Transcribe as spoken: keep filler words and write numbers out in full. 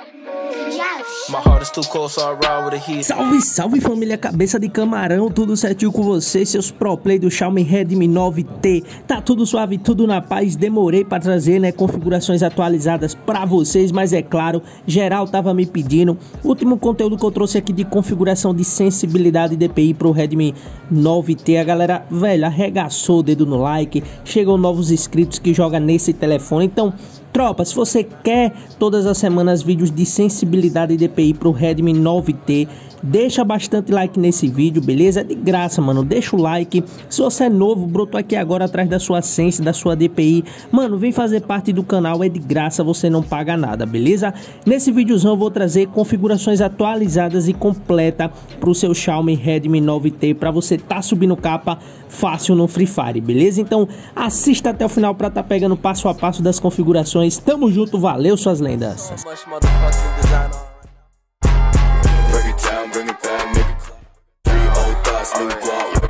Salve, salve família cabeça de camarão, tudo certinho com vocês, seus pro play do Xiaomi Redmi nove T. Tá tudo suave, tudo na paz. Demorei pra trazer, né, configurações atualizadas pra vocês, mas é claro, geral tava me pedindo. O último conteúdo que eu trouxe aqui de configuração de sensibilidade e D P I pro Redmi nove T, a galera, velho, arregaçou o dedo no like, chegam novos inscritos que jogam nesse telefone. Então, tropa, se você quer todas as semanas vídeos de sensibilidade e D P I pro Redmi nove T, deixa bastante like nesse vídeo, beleza? É de graça, mano, deixa o like. Se você é novo, brotou aqui agora atrás da sua Sense, da sua D P I, mano, vem fazer parte do canal, é de graça, você não paga nada, beleza? Nesse videozão eu vou trazer configurações atualizadas e completa pro seu Xiaomi Redmi nove T, pra você tá subindo capa fácil no Free Fire, beleza? Então assista até o final pra tá pegando passo a passo das configurações. Tamo junto, valeu suas lendas. Bring it down, bring it back, make it clap. Three old thoughts, new guap.